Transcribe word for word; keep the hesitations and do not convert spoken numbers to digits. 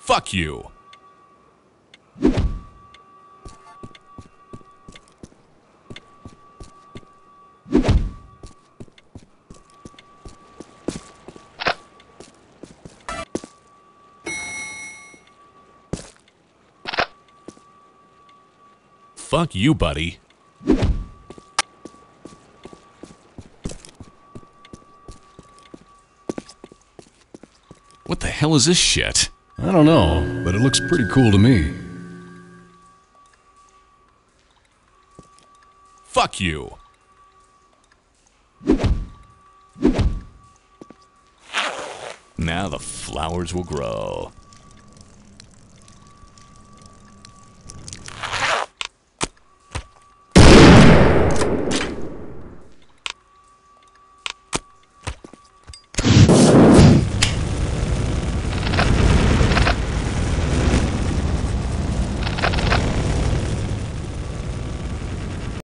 Fuck you. Fuck you, buddy. What the hell is this shit? I don't know, but it looks pretty cool to me. Fuck you. Now the flowers will grow.